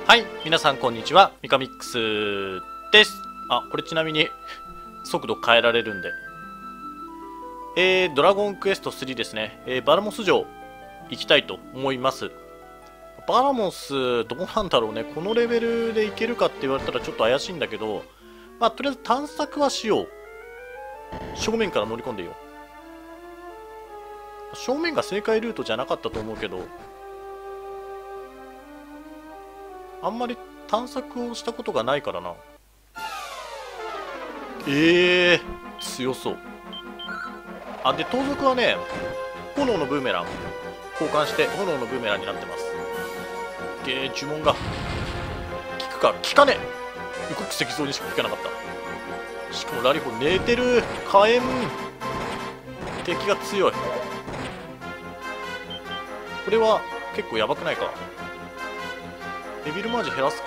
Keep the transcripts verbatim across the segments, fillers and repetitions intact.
はい、皆さんこんにちは、ミカミックスです。あ、これちなみに速度変えられるんで。えー、ドラゴンクエストスリーですね。えー、バラモス城行きたいと思います。バラモス、どうなんだろうね。このレベルで行けるかって言われたらちょっと怪しいんだけど、まあ、とりあえず探索はしよう。正面から乗り込んでよ。正面が正解ルートじゃなかったと思うけど、あんまり探索をしたことがないからな。ええー、強そう。あ、で、盗賊はね、炎のブーメラン交換して炎のブーメランになってます。げー、呪文が効くか効かねえ。動く石像にしか効かなかった。しかもラリホ寝てる。火炎敵が強い。これは結構やばくないか。デビルマージ減らすか。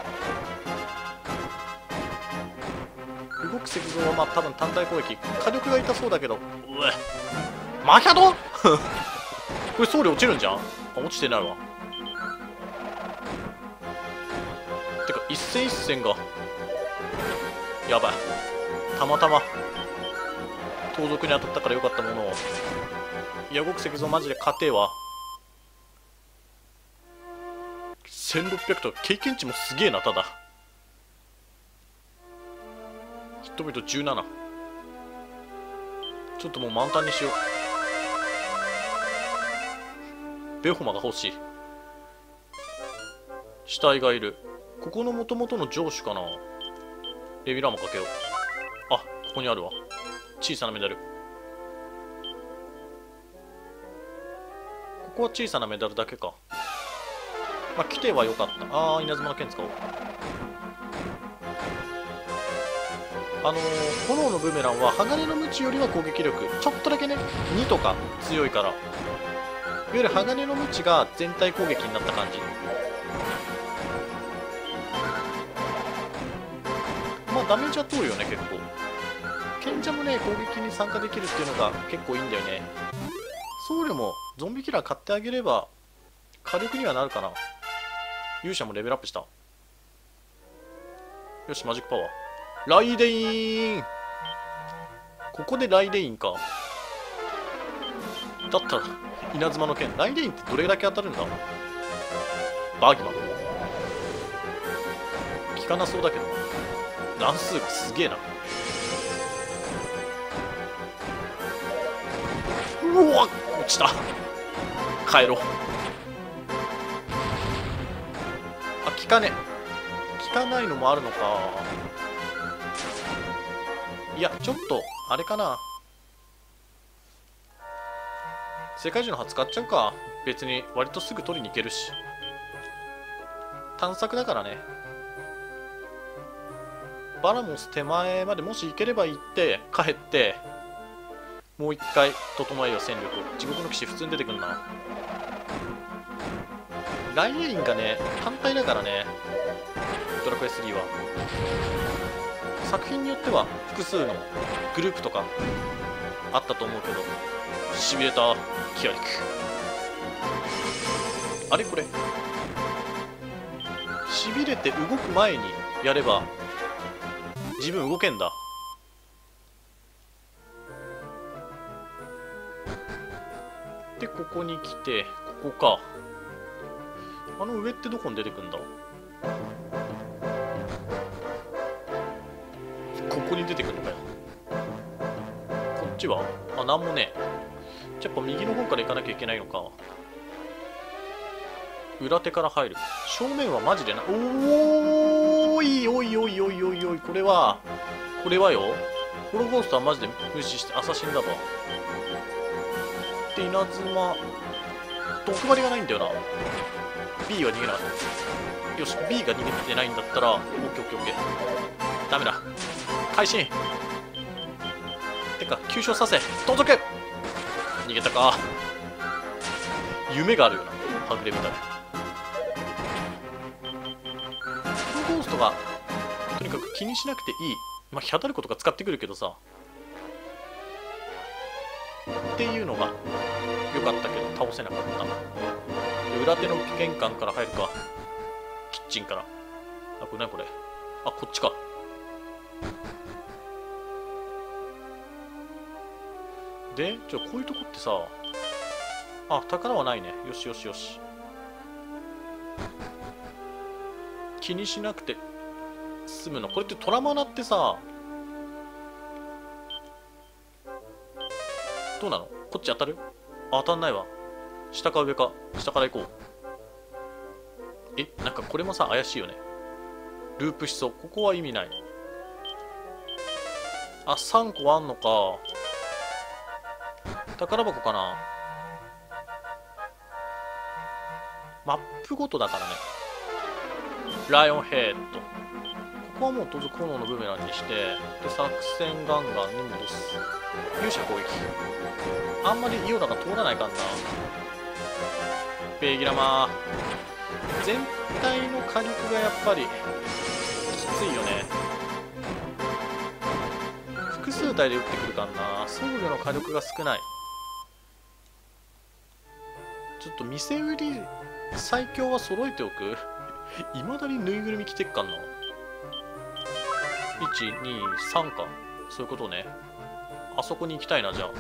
動く石像はまあ多分単体攻撃火力が痛そうだけど。うえマキャドこれ僧侶落ちるんじゃん。あ、落ちてないわ。てか一戦一戦がやばい。たまたま盗賊に当たったからよかったものを。いや動く石像マジで勝てえわ。せんろっぴゃくと経験値もすげえな。ただヒットポイントじゅうなな。ちょっともう満タンにしよう。ベホマが欲しい。死体がいる。ここの元々の城主かな。レビラーもかけよう。あ、ここにあるわ。小さなメダル。ここは小さなメダルだけか。まあ来てはよかった。あー、稲妻の剣使おう。あのー、炎のブーメランは鋼の鞭よりは攻撃力ちょっとだけねにとか強いから、いわゆる鋼の鞭が全体攻撃になった感じ。まあダメージは通るよね結構。賢者もね攻撃に参加できるっていうのが結構いいんだよね。僧侶もゾンビキラー買ってあげれば火力にはなるかな。勇者もレベルアップした。よしマジックパワーライデイーン。ここでライデイーンか。だったら稲妻の剣。ライデイーンってどれだけ当たるんだ。バーギマン効かなそうだけどな。乱数がすげえな。うわっ落ちた。帰ろう。あ、効かね効かないのもあるのか。いやちょっとあれかな。世界中の葉使っちゃうか。別に割とすぐ取りに行けるし。探索だからね。バラモス手前までもし行ければ行って帰ってもう一回整えよう戦力を。地獄の騎士普通に出てくるな。ライエインがね単体だからねドラクエスリーは。作品によっては複数のグループとかあったと思うけど、しびれた。キアリクあれこれしびれて動く前にやれば自分動けんだ。でここに来てここか。あの上ってどこに出てくんだ。ここに出てくるのかよ。こっちはあ、なんもねえ。やっぱ右の方から行かなきゃいけないのか。裏手から入る。正面はマジでな。おーいおいおいおいおいおい。これはこれはよ。ホロゴーストはマジで無視してアサシンだわ。で稲妻毒針がないんだよな。 B は逃げなかった。よし B が逃げてないんだったらオッケーオッケーオッケー。ダメだ。会心てか急所させ盗賊。逃げたか。夢があるよなはぐれみたいな。フルゴーストがとにかく気にしなくていい。まあヒャダルコとか使ってくるけどさっていうのが良かったけど倒せなかった。で裏手の玄関から入るか。きっッチンから。あ、これ何これ。あ、こっちか。で、ちょ、こういうとこってさ、あ、宝はないね。よしよしよし。気にしなくて済むの。これってトラマナってさ、どうなの？こっち当たる？あ、当たんないわ。下か上か。下から行こう。え、なんかこれもさ、怪しいよね。ループしそう。ここは意味ない。あ、さんこあんのか。宝箱かな。マップごとだからね。ライオンヘッド。ここはもう当然炎のブーメランにして、で、作戦ガンガンに戻す。勇者攻撃。あんまりイオラが通らないかんな。ペギラマー。全体の火力がやっぱりきついよね。複数体で撃ってくるかんな。装備の火力が少ない。ちょっと店売り最強は揃えておく。いまだにぬいぐるみ着てっかんな。いち、に、さんか。そういうことね。あそこに行きたいな、じゃあ。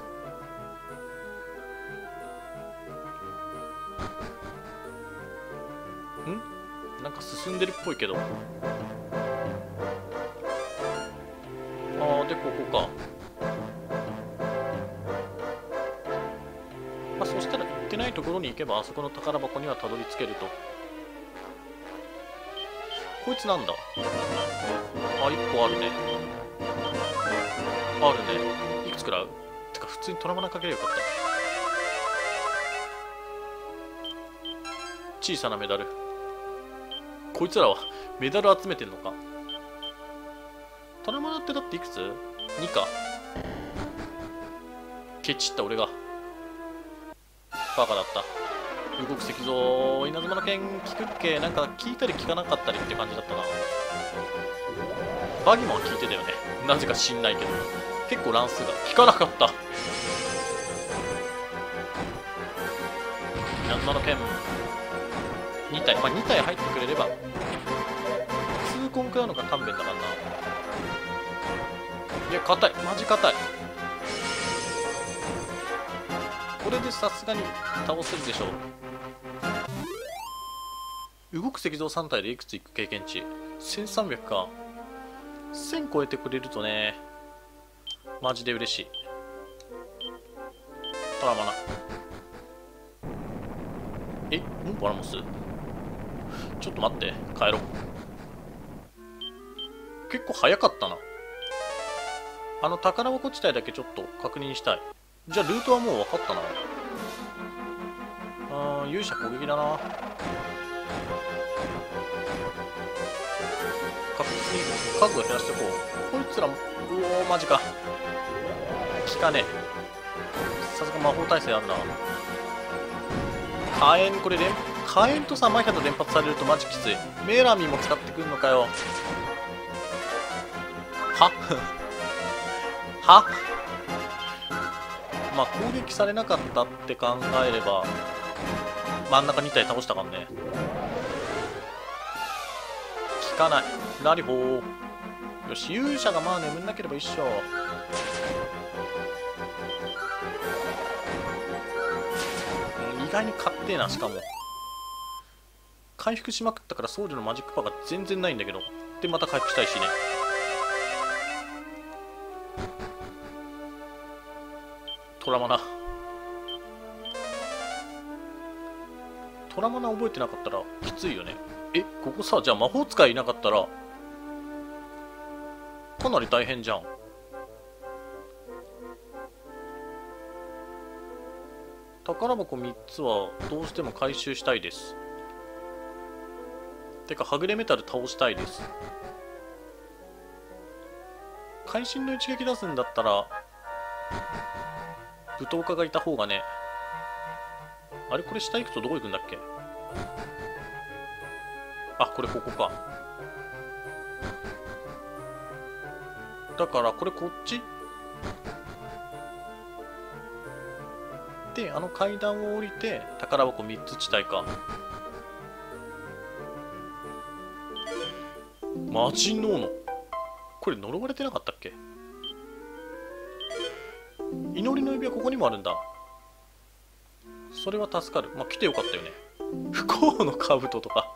ん？なんか進んでるっぽいけど。あー、で、ここか。まあ、そしたら行ってないところに行けば、あそこの宝箱にはたどり着けると。こいつなんだ？あ、いっこあるね。あるね。いくつくらう？てか、普通にトラマナかければよかった。小さなメダル。こいつらはメダル集めてんのか。トラマナってだっていくつ？ に か。ケチった俺がバカだった。動く石像、稲妻の剣聞くっけ？なんか聞いたり聞かなかったりって感じだったな。バギマンは聞いてたよね。なぜか知んないけど。結構乱数が聞かなかった。稲妻の剣に体、まあに体入ってくれれば痛恨食らうのが勘弁だからな。いや、硬い、マジ硬い。これでさすがに倒せるでしょう。動く石像さん体でいくついく経験値？せんさんびゃくか。せん超えてくれるとね、マジで嬉しい。トラマナ。え、ん？バラモス？ちょっと待って、帰ろう。結構早かったな。あの宝箱地帯だけちょっと確認したい。じゃあルートはもう分かったな。あー、勇者攻撃だな。確実に数を減らしていこう。こいつらも、うおー、マジか。効かねえ。さすが魔法耐性あるな。火炎、これ連、火炎とさ、マヒャと連発されるとマジきつい。メラミも使ってくんのかよ。ははまあ攻撃されなかったって考えれば真ん中に体倒したからね。効かない。ラリホー。よし、勇者がまあ眠んなければ一緒。うん、意外に勝ってえな。しかも回復しまくったから僧侶のマジックパワーが全然ないんだけど。でまた回復したいしね。トラマナ。トラマナ覚えてなかったらきついよね。え、ここさ、じゃあ魔法使いいなかったらかなり大変じゃん。宝箱みっつはどうしても回収したいです。てかはぐれメタル倒したいです。会心の一撃出すんだったら舞踏家がいた方がね。あれ、これ下行くとどこ行くんだっけ？あ、これここか。だからこれこっちで、あの階段を降りて宝箱みっつ地帯か。 魔人の斧。これ呪われてなかったっけ？祈りの指輪ここにもあるんだ。それは助かる。まあ来てよかったよね。不幸の兜とか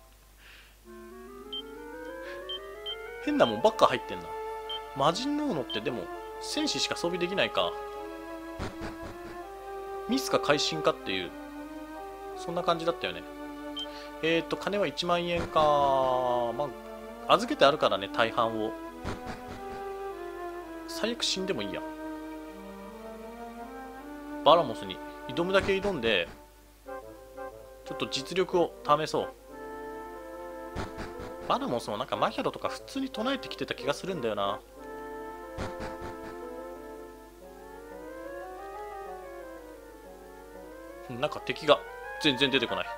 変なもんばっか入ってんな。魔人の斧ってでも戦士しか装備できないか。ミスか会心かっていうそんな感じだったよね。えーと金はいちまんえんか。まあ預けてあるからね、大半を。最悪死んでもいいや。バラモスに挑むだけ挑んでちょっと実力を試そう。バラモスもなんかマヒャロとか普通に唱えてきてた気がするんだよな。なんか敵が全然出てこない。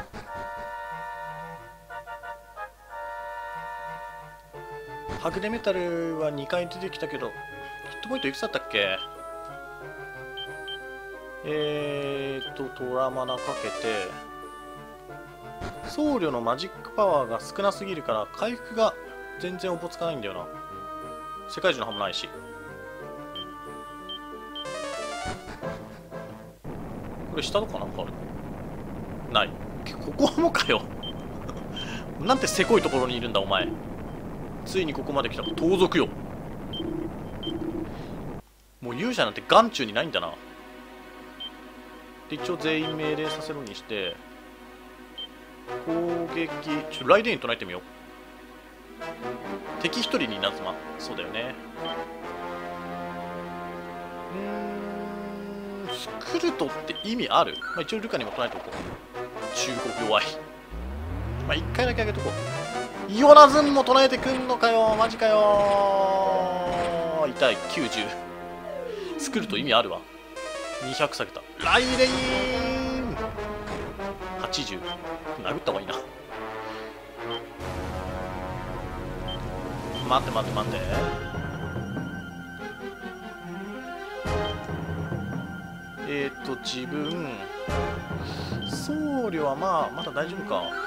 はぐれメタルはにかい出てきたけどヒットポイントいくつだったっけ？えーとトラマナかけて僧侶のマジックパワーが少なすぎるから回復が全然おぼつかないんだよな。世界中の歯もないし。これ下とかなんかある？ない。ここもかよなんてせこいところにいるんだお前。ついにここまで来たか。盗賊よ。もう勇者なんて眼中にないんだな。で一応全員命令させるにして攻撃、ちょっとライデンに唱えてみよう。敵一人に稲妻。そうだよね。うーんスクルトって意味ある？まあ、一応ルカにも唱えておこう。中国弱い。まあ一回だけあげとこう。イオナズンも唱えてくんのかよ。マジかよ。痛い。きゅうじゅう。スクルト意味あるわ。にひゃく下げた。ライレインはちじゅう。殴った方がいいな。待って待って待って。えっと自分僧侶はまあまだ大丈夫か。は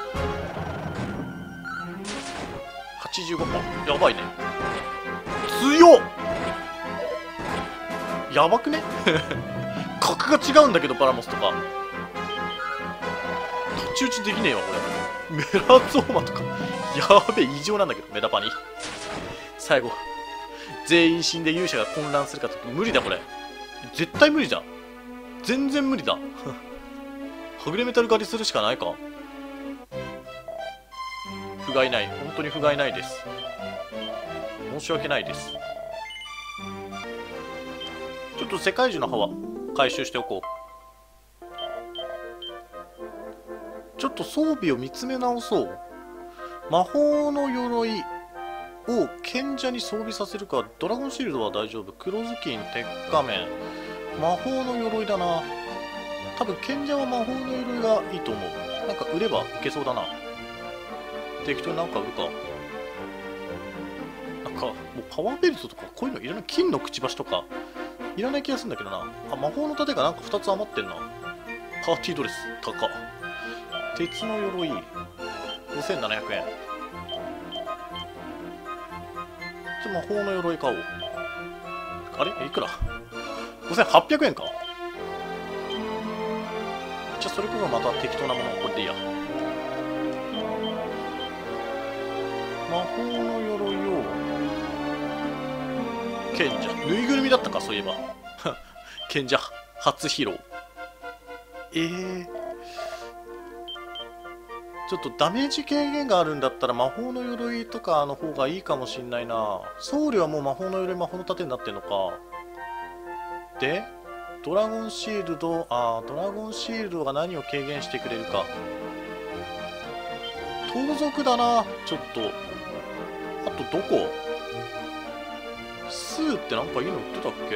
ちじゅうごパー。やばいね。強っ。やばくね格が違うんだけどバラモスとか太刀打ちできねえわこれ。メラゾーマとかやべえ異常なんだけど。メダパニ最後全員死んで勇者が混乱するかと無理だこれ。絶対無理じゃん。全然無理だはぐれメタル狩りするしかないか。不甲斐ない。本当に不甲斐ないです。申し訳ないです。ちょっと世界中の歯は回収しておこう。ちょっと装備を見つめ直そう。魔法の鎧を賢者に装備させるか。ドラゴンシールドは大丈夫。黒ずきん、鉄仮面、魔法の鎧だな。多分賢者は魔法の鎧がいいと思う。なんか売ればいけそうだな。適当になんか売るか。なんかもうパワーベルトとかこういうのいらない。金のくちばしとかいらない気がするんだけどな。あ、魔法の盾がなんかふたつ余ってんな。パーティードレス高っ。鉄の鎧ごせんななひゃくえん。ちょ魔法の鎧買おう。あれいくら？ ごせんはっぴゃくえんか。じゃあそれこそまた適当なものをこれでいいや。魔法の鎧を賢者ぬいぐるみだったかそういえば賢者初披露。えー、ちょっとダメージ軽減があるんだったら魔法の鎧とかの方がいいかもしんないな。僧侶はもう魔法の鎧魔法の盾になってんのか。でドラゴンシールド、あードラゴンシールドが何を軽減してくれるか。盗賊だな。ちょっとあとどこ？スーってなんかいいの売ってたっけ？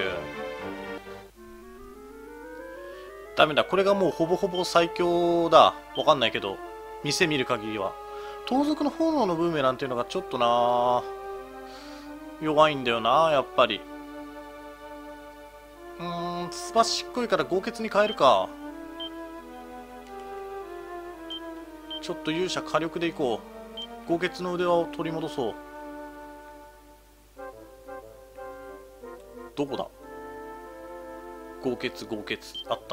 ダメだ。これがもうほぼほぼ最強だ。わかんないけど店見る限りは。盗賊の炎のブーメランっていうのがちょっとな弱いんだよなやっぱり。うーんすばしっこいから豪傑に変えるか。ちょっと勇者火力でいこう。 豪傑の腕輪を取り戻そう。どこだ。豪傑豪傑あった。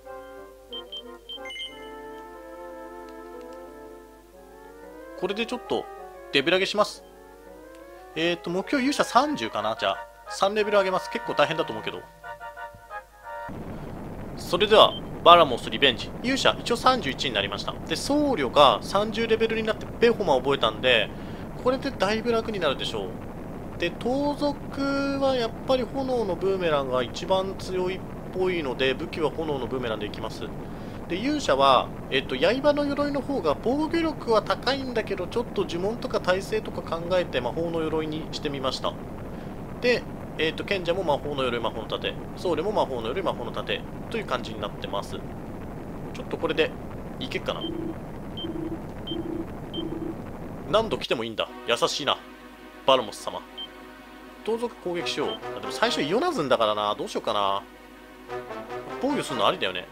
これでちょっとレベル上げします。えっと目標勇者さんじゅうかな。じゃあさんレベル上げます。結構大変だと思うけど。それではバラモスリベンジ、勇者一応さんじゅういちになりました。で僧侶がさんじゅうレベルになってベホマを覚えたんで、これでだいぶ楽になるでしょう。で盗賊はやっぱり炎のブーメランが一番強いっぽいので、武器は炎のブーメランでいきます。で勇者は、えっと、刃の鎧の方が防御力は高いんだけど、ちょっと呪文とか耐性とか考えて魔法の鎧にしてみました。で、えっと、賢者も魔法の鎧魔法の盾、僧侶も魔法の鎧魔法の盾という感じになってます。ちょっとこれでいけっかな。何度来てもいいんだ。優しいなバラモス様。盗賊攻撃しよう。あでも最初イオナズンだからな。どうしようかな。防御するのありだよね。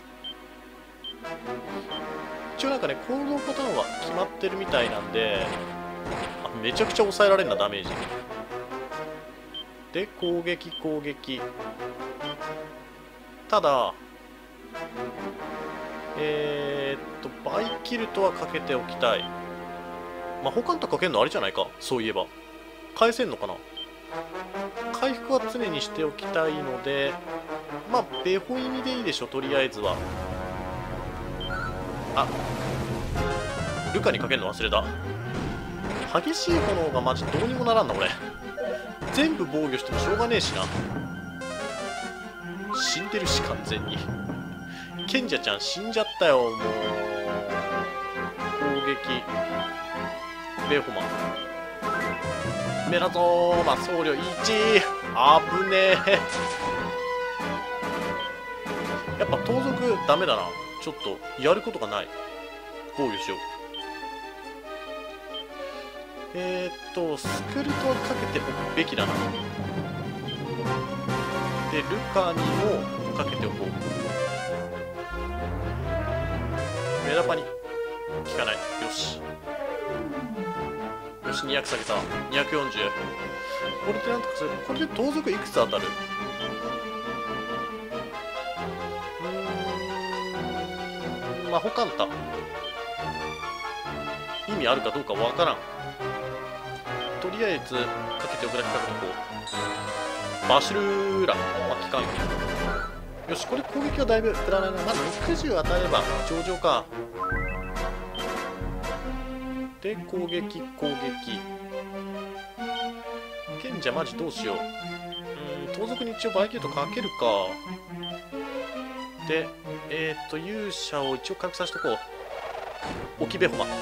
一応なんかね行動パターンは決まってるみたいなんで、あめちゃくちゃ抑えられるなダメージで。攻撃攻撃。ただえー、っとバイキルトはかけておきたい。魔法カンタかけるのありじゃないか。そういえば返せんのかな。回復は常にしておきたいので、まあベホイミでいいでしょとりあえずは。あルカにかけるの忘れた。激しい炎がマジどうにもならんな俺。全部防御してもしょうがねえしな。死んでるし完全に。賢者ちゃん死んじゃったよもう。攻撃ベホマメラゾーマ僧侶いち。あぶねえ。やっぱ盗賊ダメだな。ちょっとやることがない。防御しよう。えー、っとスクルトはかけておくべきだな。でルカにもかけておこう。メラパに効かない。よしよしにひゃく下げた。にひゃくよんじゅう。これでなんとかする。これで盗賊いくつ当たる。うーん魔法カンタ意味あるかどうかわからん。とりあえずかけておくだけかけとこう。バシルーラまあ効かんよ。よしこれ攻撃はだいぶ振らないな。まだろくじゅう当たれば上々か。で攻撃攻撃。賢者マジどうしよう。うーん盗賊に一応バイキルトかけるか。でえー、っと勇者を一応回復させとこう。置きベホマ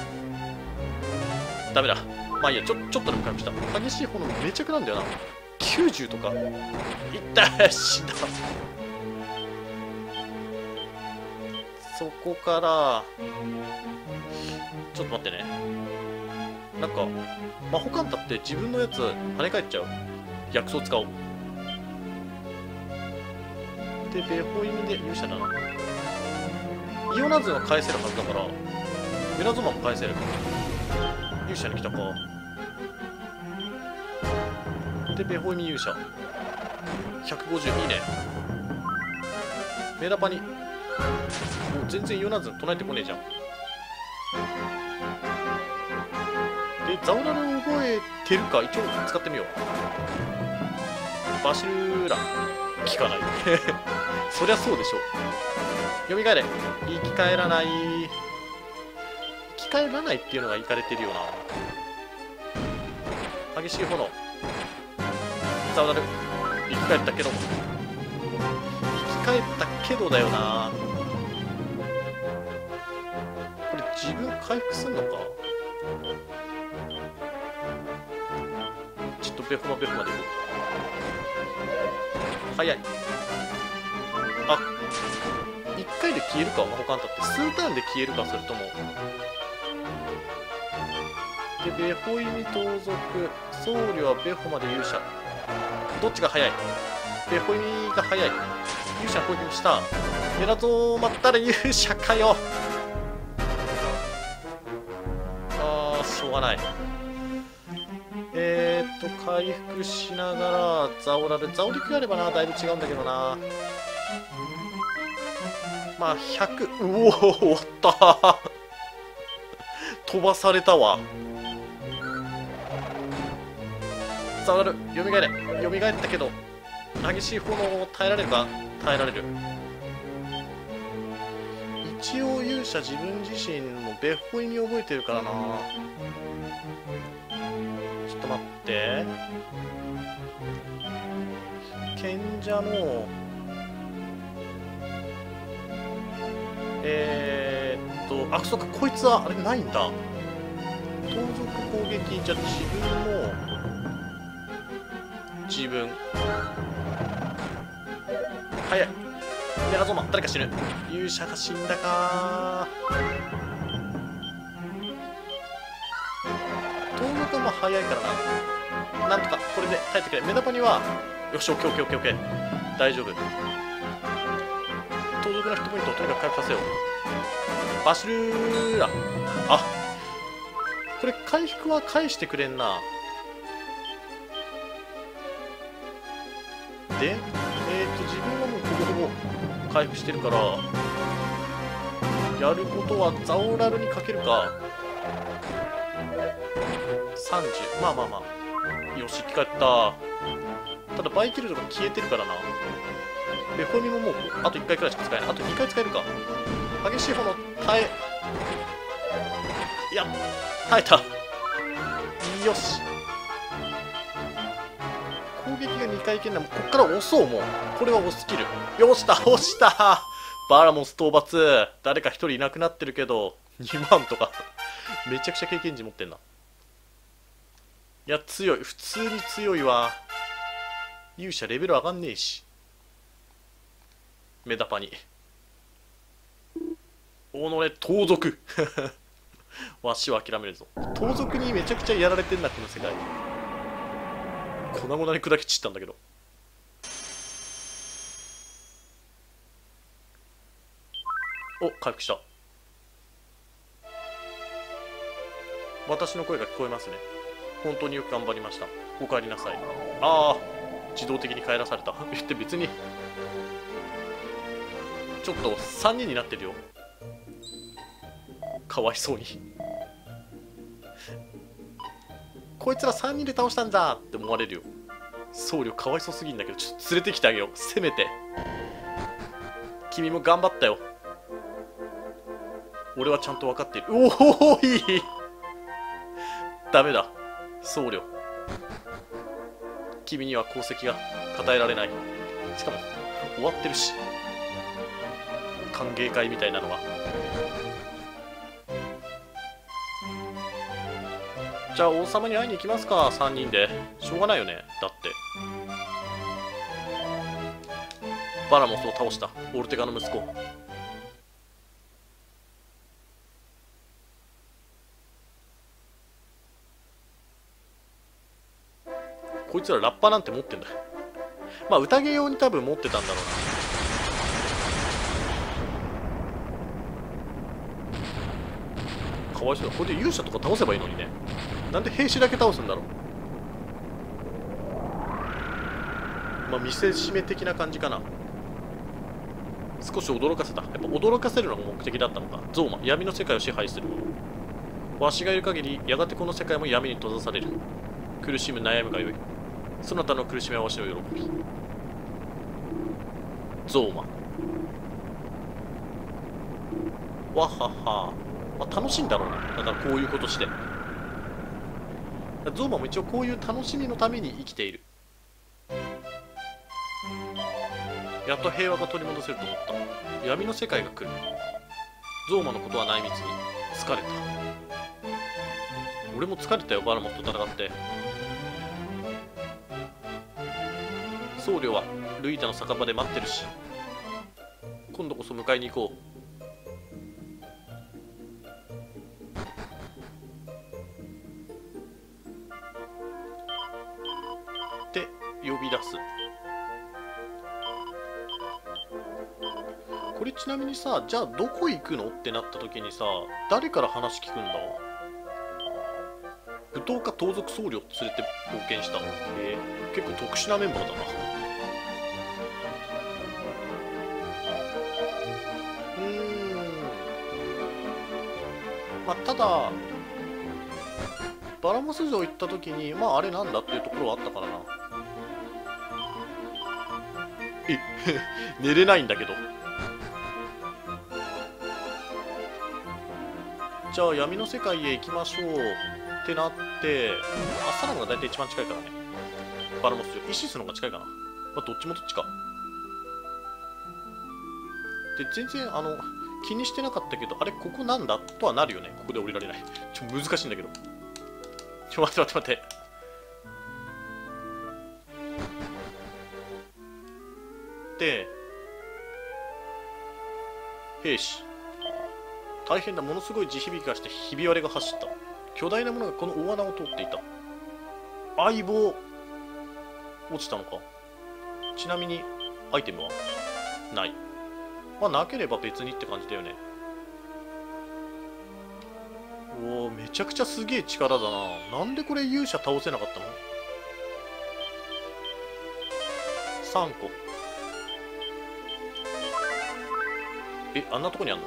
ダメだ。まあいいや、ちょちょっとでも回復した。激しい炎めちゃくなんだよな。きゅうじゅうとかいった死んだ。そこからちょっと待ってね。なんか魔法カンタって自分のやつ跳ね返っちゃう。薬草使おう。でベホイミで勇者だな。イオナズンは返せるはずだからメラゾマも返せる。勇者に来たか。でベホイミ勇者ひゃくごじゅういいね。メラパにもう全然イオナズン唱えてこねえじゃん。でザオラル覚えてるか一応使ってみよう。バシルーラ効かないそりゃそうでしょ。蘇れ。生き返らない。生き返らないっていうのがいかれてるよな。激しい炎ザオラル生き返ったけども生き返ったけどだよな。これ自分回復すんのか。ちょっとベホマベホマでいこう。早い。あいっかいで消えるか魔法カンタって。数ターンで消えるか。それともでベホイミ盗賊僧侶はベホマで勇者どっちが早い。ベホイミが早い。勇者攻撃した。メラゾーマったら勇者かよ。あしょうがない。えーっと回復しながらザオラルザオリクやればな、だいぶ違うんだけどな。まあひゃく、うおー終わった飛ばされたわ。ザオラルよみがえれ、よみがえったけど激しい炎を耐えられるか。耐えられる。一応勇者自分自身も別本に覚えてるからな。ちょっと待って、賢者のえー、っとあ、そっか、こいつはあれないんだ。盗賊攻撃。じゃあ自分も自分早い。メラゾーマ、誰か死ぬ。勇者が死んだか。盗賊も早いからな。なんとかこれで耐えてくれ。メダパにはよし、オッケーオッケーオッケーオッケー、大丈夫。盗賊のヒットポイントをとにかく回復させよう。バシルーラ、あ、これ回復は返してくれんな。で、えー、と自分はもうほぼほぼ回復してるから、やることはザオラルにかけるか。さんじゅう、まあまあまあ、よし、生き返った。ただバイキルドが消えてるからな。ベホミももうあといっかいくらいしか使えない。あとにかい使えるか。激しい炎耐え、いや耐えた。よし、攻撃がにかいいけんだ。もうこっから押そう。もうこれは押すキル。よし、倒したバラモス討伐。誰かひとりいなくなってるけどにまんとかめちゃくちゃ経験値持ってんな。いや強い、普通に強いわ。勇者レベル上がんねえし。メダパに己盗賊わしは諦めるぞ。盗賊にめちゃくちゃやられてんなこの世界。粉々に砕き散ったんだけど。お、回復した。私の声が聞こえますね。本当によく頑張りました。お帰りなさい。ああ、自動的に帰らされた。言って別にちょっとさんにんになってるよ。かわいそうにこいつらさんにんで倒したんだって思われるよ。僧侶かわいそうすぎんだけど、ちょっと連れてきてあげよう。せめて君も頑張ったよ。俺はちゃんと分かっている。おお、いいダメだ僧侶、君には功績が称えられない。しかも終わってるし、歓迎会みたいなのは。じゃあ王様に会いに行きますか、さんにんで。しょうがないよね、だってバラモスを倒したオルテガの息子。こいつらラッパなんて持ってんだ。まあ宴用に多分持ってたんだろうな。かわいそうだ。これで勇者とか倒せばいいのにね。なんで兵士だけ倒すんだろう。まあ見せしめ的な感じかな。少し驚かせた。やっぱ驚かせるのが目的だったのか。ゾーマ、闇の世界を支配する者。わしがいる限りやがてこの世界も闇に閉ざされる。苦しむ悩むがよい。そなたの苦しみはわしの喜び。ゾーマ。わはは。まあ、楽しいんだろうな。だからこういうことして。ゾーマも一応こういう楽しみのために生きている。やっと平和が取り戻せると思った。闇の世界が来る。ゾーマのことは内密に。疲れた。俺も疲れたよ、バラモスと戦って。僧侶はルイータの酒場で待ってるし、今度こそ迎えに行こう。って呼び出す。これちなみにさ、じゃあどこ行くのってなった時にさ、誰から話聞くんだ。 舞踏家盗賊僧侶を連れて冒険した。えー、結構特殊なメンバーだな。うーん、まあただバラモス城行った時にまああれなんだっていうところはあったからな。え寝れないんだけど。じゃあ闇の世界へ行きましょうってなって、アスタラムが大体一番近いからね。バラモス城、イシスの方が近いかな。まあ、どっちもどっちか。で、全然あの気にしてなかったけど、あれここなんだとはなるよね。ここで降りられない。ちょっと難しいんだけど。ちょ待って待って待って。で、兵士。大変だ、ものすごい地響きがしてひび割れが走った。巨大なものがこの大穴を通っていた。相棒落ちたのか。ちなみにアイテムはない。まあなければ別にって感じだよね。おお、めちゃくちゃすげえ力だな。なんでこれ勇者倒せなかったの？ さん 個。え、あんなとこにあんの？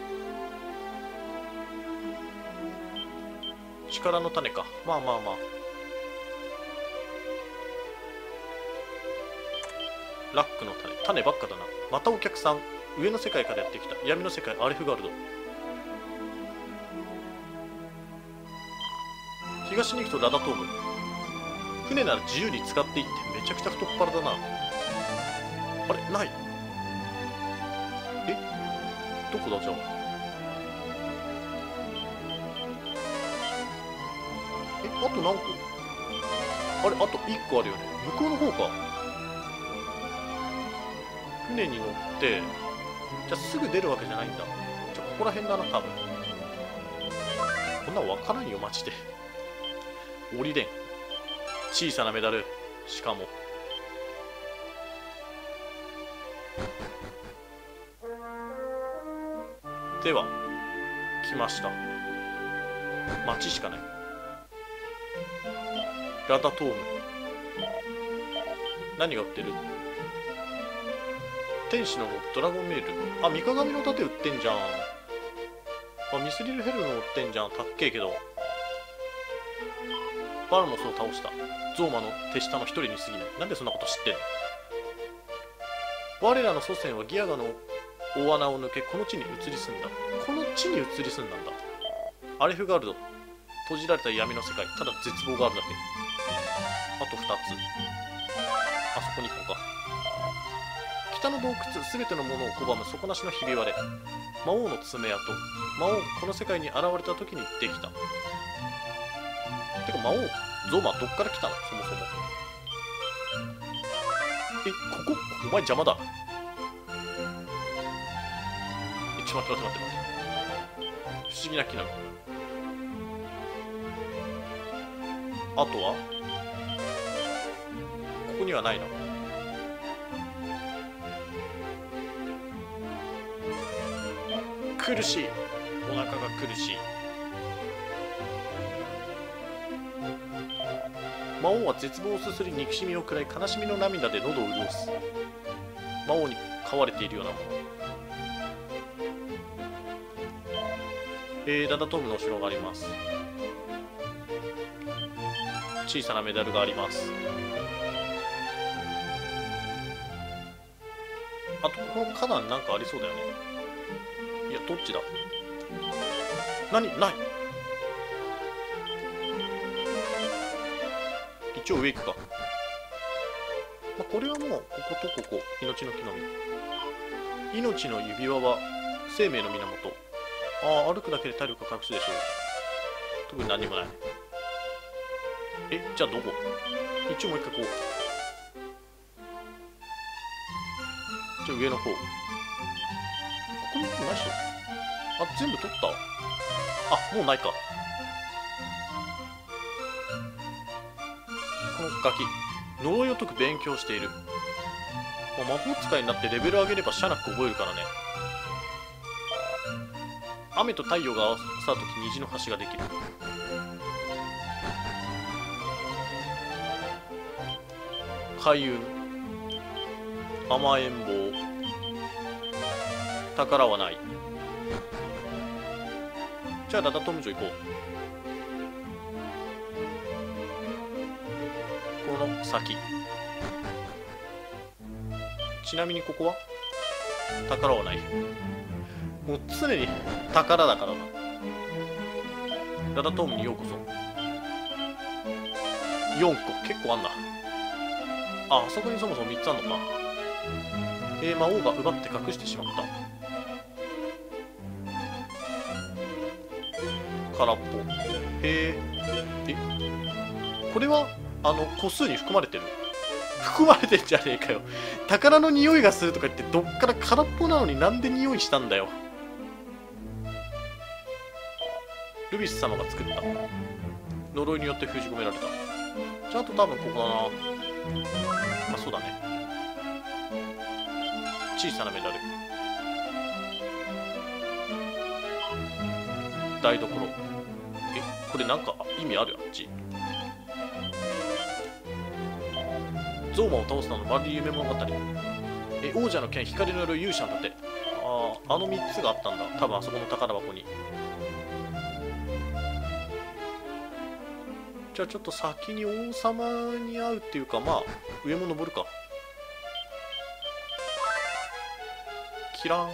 力の種か。まあまあまあ。ラックの種。種ばっかだな。またお客さん。上の世界からやってきた。闇の世界アレフガルド。東に行くとラダトーム。船なら自由に使っていってめちゃくちゃ太っ腹だな。あれない。えどこだじゃあ。えあと何個？あれあといっこあるよね。向こうの方か。船に乗ってじゃあすぐ出るわけじゃないんだ。じゃあここら辺だな多分。こんなんわからんよマジで。降りれん。小さなメダル。しかもでは来ました。町しかない。ラダトーム。何が売ってる？天使のドラゴンメール。あ、三鏡の盾売ってんじゃん。あ、ミスリルヘルの売ってんじゃん。たっけえけど。バルモスを倒した。ゾーマの手下の一人に過ぎない。なんでそんなこと知ってんの？我らの祖先はギアガの大穴を抜けこの地に移り住んだ。この地に移り住んだんだ。アレフガルド。閉じられた闇の世界。ただ絶望があるだけ。あとふたつ。あそこにいっこか。北の洞窟、すべてのものを拒む底なしのひび割れ。魔王の爪痕。魔王がこの世界に現れた時にできた。てか魔王、ゾーマどっから来たのそもそも。え、ここお前邪魔だ。え、ちょっと待って待って待って待って。不思議な木なの。あとはここにはないな。苦しい。お腹が苦しい。魔王は絶望をすすり憎しみを食らい悲しみの涙で喉を潤す。魔王に飼われているようなもの。えー、ダダトームのお城があります。小さなメダルがあります。あとこの花壇なんかありそうだよね。いやどっちだ。何ない。一応上行くか。まあ、これはもうこことここ命の木の実。命の指輪は生命の源。ああ歩くだけで体力が回復するでしょう。特に何にもない。えじゃあどこ？一応もう一回こう。じゃあ上の方。ここにないっしょ。あ全部取った。あもうないか。このガキ呪いを解く勉強している。もう魔法使いになってレベル上げればシャナック覚えるからね。雨と太陽が合わさった時虹の橋ができる。 開運、甘えん坊、宝はない。じゃあラダトムジョ行こう。この先。ちなみにここは宝はない。もう常に宝だからな。ラダトームにようこそ。よんこ、結構あんな。あ、あそこにそもそもみっつあんのか。えー、魔王が奪って隠してしまった。空っぽ。へえ。え、これはあの個数に含まれてる？含まれてんじゃねえかよ。宝の匂いがするとか言ってどっから空っぽなのになんで匂いしたんだよ。ルビス様が作った。呪いによって封じ込められた。じゃああと多分ここだな。あ、そうだね。小さなメダル。台所。え、これなんか意味ある？あっち。ゾーマを倒すなのバリ夢物語。え、王者の剣、光の夜勇者の盾。ああ、あのみっつがあったんだ。多分あそこの宝箱に。じゃあちょっと先に王様に会うっていうか、まあ上も登るか。キラン。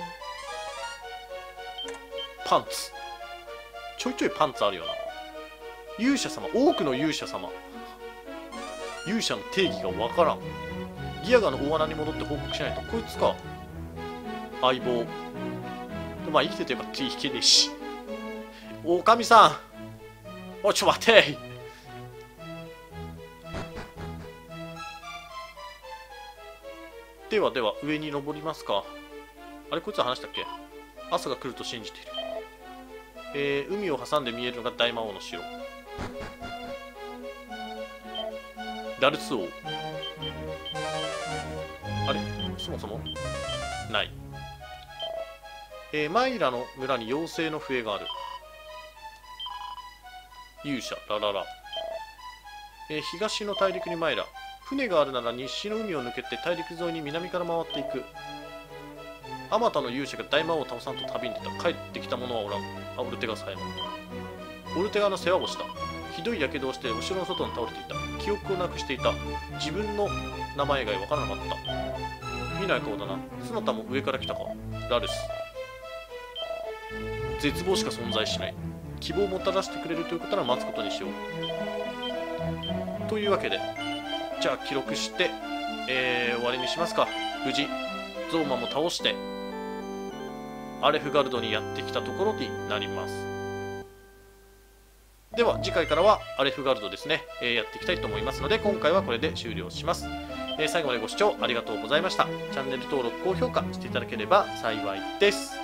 パンツ。ちょいちょいパンツあるよな。勇者様、多くの勇者様。勇者の定義がわからん。ギアガの大穴に戻って報告しないと。こいつか。相棒。まあ生きててよかった。引けねえし。おかみさん。おい、ちょ待て。ではでは上に登りますか。あれ、こいつは話したっけ？朝が来ると信じている。えー、海を挟んで見えるのが大魔王の城。ダルス王。あれ、そもそもない。えー、マイラの村に妖精の笛がある。勇者ラララ。えー、東の大陸にマイラ。船があるなら西の海を抜けて大陸沿いに南から回っていく。あまたの勇者が大魔王を倒さんと旅に出た。帰ってきた者はおらん。あ、オルテガさえも。オルテガの世話をした。ひどいやけどをしてお城の外に倒れていた。記憶をなくしていた。自分の名前以外わからなかった。見ない顔だな。そなたも上から来たか。ラルス。絶望しか存在しない。希望をもたらしてくれるということなら待つことにしよう。というわけで、じゃあ記録して、えー、終わりにしますか。無事ゾーマも倒してアレフガルドにやってきたところになります。では次回からはアレフガルドですね、えー、やっていきたいと思いますので、今回はこれで終了します。えー、最後までご視聴ありがとうございました。チャンネル登録高評価していただければ幸いです。